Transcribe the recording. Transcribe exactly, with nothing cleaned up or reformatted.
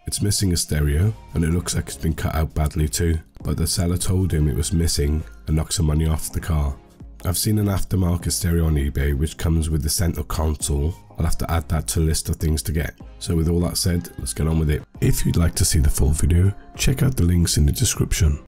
It's missing a stereo, and it looks like it's been cut out badly too, but the seller told him it was missing and knocked some money off the car. I've seen an aftermarket stereo on eBay which comes with the center console. I'll have to add that to a list of things to get. So with all that said, let's get on with it. If you'd like to see the full video, check out the links in the description.